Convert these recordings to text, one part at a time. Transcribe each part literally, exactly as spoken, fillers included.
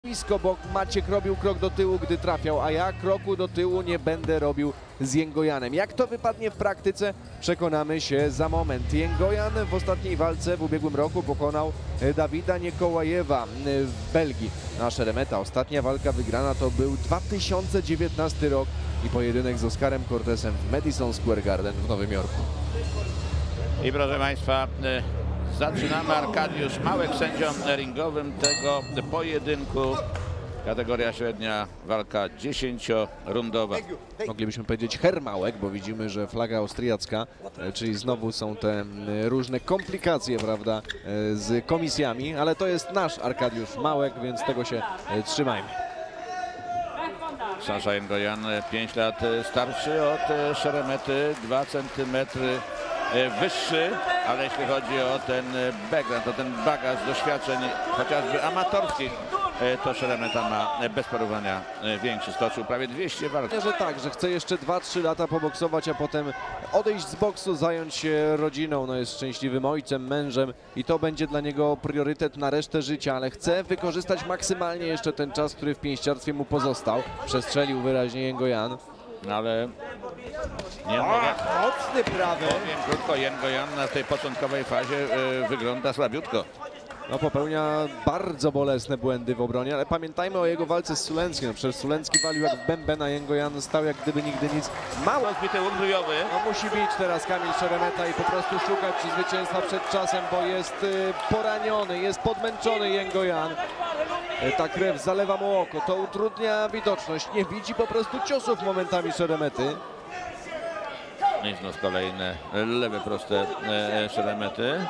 blisko, bo Maciek robił krok do tyłu, gdy trafiał, a ja kroku do tyłu nie będę robił z Jęgojanem. Jak to wypadnie w praktyce, przekonamy się za moment. Jęgojan w ostatniej walce w ubiegłym roku pokonał Dawida Niekołajewa w Belgii. Na Szeremeta ostatnia walka wygrana to był dwa tysiące dziewiętnasty rok i pojedynek z Oskarem Cortesem w Madison Square Garden w Nowym Jorku. I proszę Państwa, zaczynamy. Arkadiusz Małek sędzią ringowym tego pojedynku. Kategoria średnia, walka dziesięciorundowa. Moglibyśmy powiedzieć Hermałek, bo widzimy, że flaga austriacka, czyli znowu są te różne komplikacje, prawda, z komisjami, ale to jest nasz Arkadiusz Małek, więc tego się trzymajmy. Sasza Jęgojan, pięć lat starszy od Szeremety, dwa centymetry wyższy, ale jeśli chodzi o ten background, o ten bagaż doświadczeń chociażby amatorskich, to Szeremeta ma bez porównania większy. Stoczył prawie dwieście walk. Że tak, że chce jeszcze dwa trzy lata poboksować, a potem odejść z boksu, zająć się rodziną. No jest szczęśliwym ojcem, mężem i to będzie dla niego priorytet na resztę życia, ale chce wykorzystać maksymalnie jeszcze ten czas, który w pięściarstwie mu pozostał. Przestrzelił wyraźnie Jęgojan. No ale nie o, mogę. Mocny prawy. Powiem krótko, Jęgojan na tej początkowej fazie y, wygląda słabiutko. No, popełnia bardzo bolesne błędy w obronie, ale pamiętajmy o jego walce z Sulenckim. No, przecież Sulencki walił jak w bęben, a Jęgojan stał jak gdyby nigdy nic. Mało zbity łuk brójowy. No, musi bić teraz Kamil Szeremeta i po prostu szukać zwycięstwa przed czasem, bo jest y, poraniony, jest podmęczony Jęgojan. Y, ta krew zalewa mu oko, to utrudnia widoczność. Nie widzi po prostu ciosów momentami Szeremety. I znów kolejne lewe proste e, Szeremety.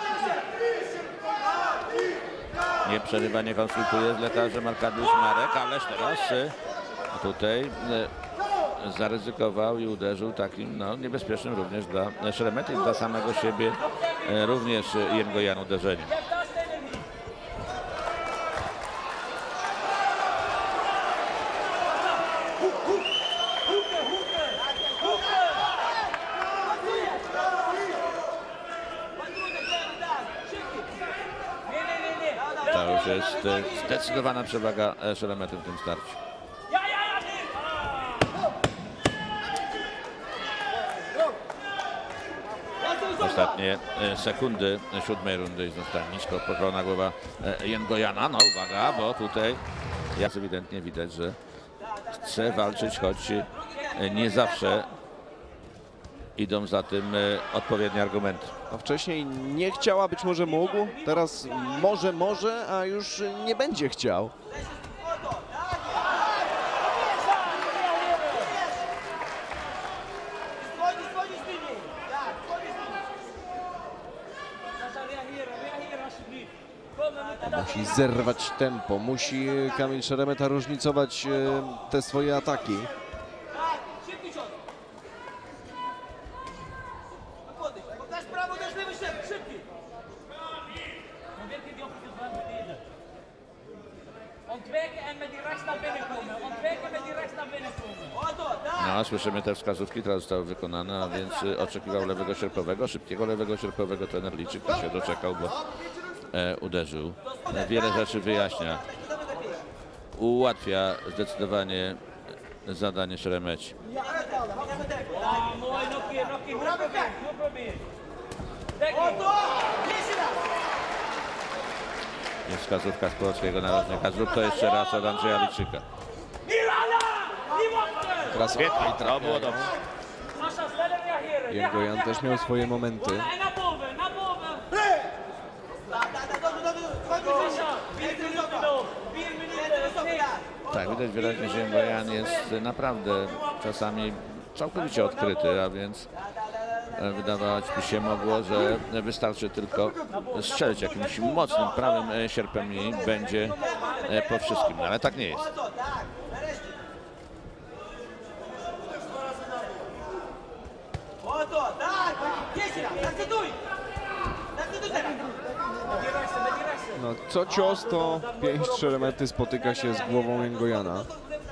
Nie przerywa, nie konsultuje z lekarzem Arkadiusz Marek, ależ teraz e, tutaj e, zaryzykował i uderzył takim no, niebezpiecznym również dla Szeremety i dla samego siebie e, również Jęgojan uderzeniem. To już jest zdecydowana przewaga Szeremety w tym starciu. Ostatnie sekundy siódmej rundy i została nisko pochylona głowa Jęgojana. No uwaga, bo tutaj jest ewidentnie widać, że chce walczyć, choć nie zawsze idą za tym odpowiednie argumenty. No, wcześniej nie chciał, a być może mógł, teraz może, może, a już nie będzie chciał. Musi zerwać tempo, musi Kamil Szeremeta różnicować te swoje ataki. No, słyszymy te wskazówki, które zostały wykonane, a więc oczekiwał lewego sierpowego, szybkiego lewego sierpowego. Trener Liczyk się doczekał, bo e, uderzył. Wiele rzeczy wyjaśnia. Ułatwia zdecydowanie zadanie Szeremeci. Jest wskazówka z polskiego narożnika. Zrób to jeszcze raz od Andrzeja Liczyka. Świetnie, to było dobrze. Jęgojan też miał swoje momenty. Tak, widać wyraźnie, że Jęgojan jest naprawdę czasami całkowicie odkryty, a więc wydawać by się mogło, że wystarczy tylko strzelić jakimś mocnym prawym sierpem i będzie po wszystkim, no, ale tak nie jest. No, co cios, to pięść Szeremety spotyka się z głową Jęgojana.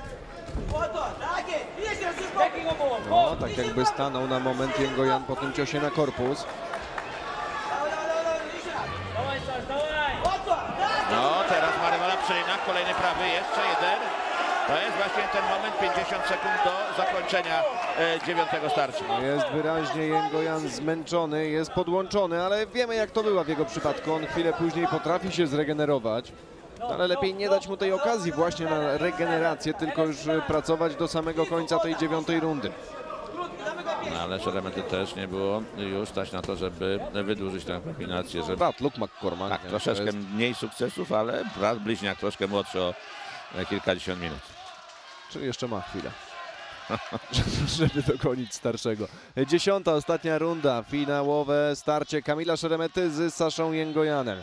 No, tak jakby stanął na moment Jęgojan po tym ciosie na korpus. No, teraz ma rywala przejna kolejny prawy, jeszcze jeden. To jest właśnie ten moment, pięćdziesiąt sekund do zakończenia e, dziewiątego starcia. Jest wyraźnie Yengoyan zmęczony, jest podłączony, ale wiemy jak to było w jego przypadku. On chwilę później potrafi się zregenerować, ale lepiej nie dać mu tej okazji właśnie na regenerację, tylko już pracować do samego końca tej dziewiątej rundy. No, ale Szeremety też nie było już stać na to, żeby wydłużyć tę kombinację. Żeby... Brat Luke McCormack. Tak, troszeczkę jest... mniej sukcesów, ale brat bliźniak troszkę młodszy o kilkadziesiąt minut. Czyli jeszcze ma chwilę, żeby dogonić starszego. Dziesiąta, ostatnia runda, finałowe starcie Kamila Szeremety z Saszą Yengoyanem.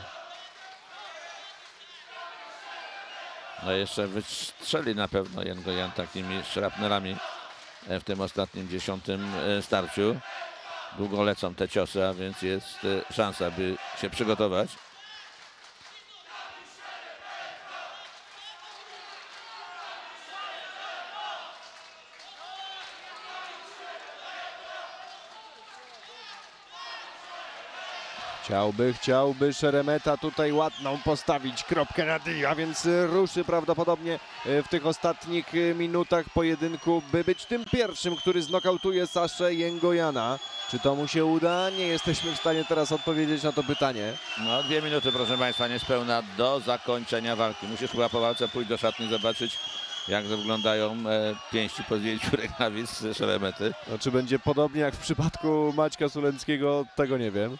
No jeszcze wystrzeli na pewno Yengoyan takimi szrapnelami w tym ostatnim dziesiątym starciu. Długo lecą te ciosy, a więc jest szansa, by się przygotować. Chciałby, chciałby Szeremeta tutaj ładną postawić kropkę na D, a więc ruszy prawdopodobnie w tych ostatnich minutach pojedynku, by być tym pierwszym, który znokautuje Saszę Yengoyana. Czy to mu się uda? Nie jesteśmy w stanie teraz odpowiedzieć na to pytanie. No dwie minuty, proszę Państwa, niespełna do zakończenia walki. Musisz chyba po walce pójść do szatni, zobaczyć jak wyglądają e, pięści po zdjęciu rękawic Szeremety. No, czy będzie podobnie jak w przypadku Maćka Sulenckiego, tego nie wiem.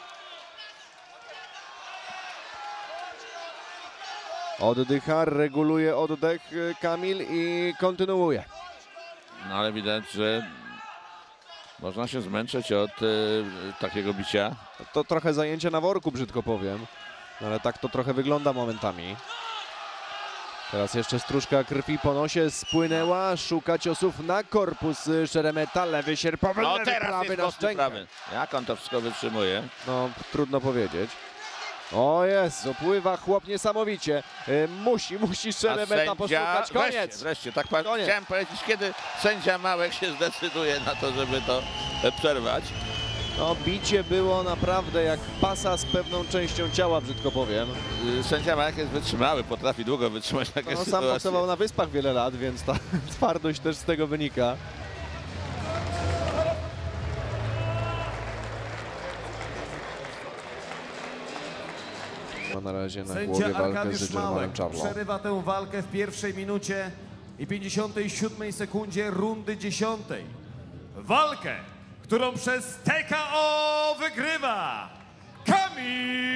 Oddycha, reguluje oddech Kamil i kontynuuje. No ale widać, że można się zmęczyć od y, takiego bicia. To trochę zajęcie na worku, brzydko powiem. No, ale tak to trochę wygląda momentami. Teraz jeszcze stróżka krwi po nosie spłynęła. Szuka ciosów na korpus Szeremeta. Lewy sierpowy, No lewy teraz prawy jest na mocny szczękę. prawy. Jak on to wszystko wytrzymuje? No trudno powiedzieć. O jest, opływa chłop niesamowicie. Y, musi, musi Szeremeta poszukać. Koniec. Wreszcie, wreszcie tak pa- Koniec. chciałem powiedzieć, kiedy sędzia Małek się zdecyduje na to, żeby to e, przerwać. No bicie było naprawdę jak pasa z pewną częścią ciała, brzydko powiem. Y, Sędzia Małek jest wytrzymały, potrafi długo wytrzymać takie No, sam sytuacje. pracował na Wyspach wiele lat, więc ta twardość też z tego wynika. Ma na razie na głowie Sędzia walkę Arkadiusz z Germanem Małek Charlo. przerywa tę walkę w pierwszej minucie i pięćdziesiątej siódmej sekundzie rundy dziesiątej. Walkę, którą przez T K O wygrywa Kamil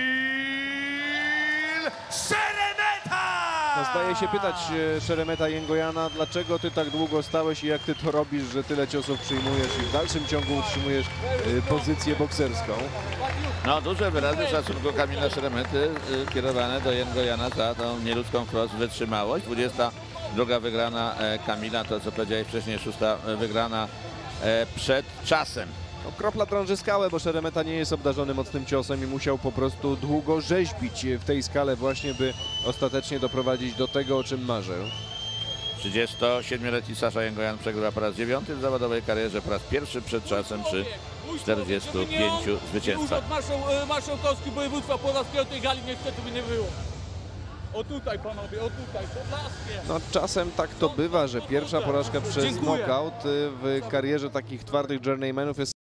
Szeremeta! No, zdaje się pytać e, Szeremeta Yengoyana, dlaczego ty tak długo stałeś i jak ty to robisz, że tyle ciosów przyjmujesz i w dalszym ciągu utrzymujesz e, pozycję bokserską. No duże wyrazy szacunku Kamila Szeremety y, kierowane do Yengoyana za tą nieludzką wprost wytrzymałość. dwudziesta druga wygrana e, Kamila, to co powiedziałeś wcześniej, szósta wygrana e, przed czasem. No, kropla drąży skałę, bo Szeremeta nie jest obdarzony mocnym ciosem i musiał po prostu długo rzeźbić w tej skale właśnie, by ostatecznie doprowadzić do tego, o czym marzył. trzydziestosiedmioletni Sasza Yengoyan przegrywa po raz dziewiąty w zawodowej karierze, po raz pierwszy przed czasem przy czterdziestu pięciu zwycięstwach. Urząd Marszał, Marszałkowski Województwa po raz piątej gali niestety by nie było. O tutaj panowie, o tutaj, Podlaskie. No czasem tak to bywa, że pierwsza porażka przez Dziękuję. knockout w karierze takich twardych journeymanów jest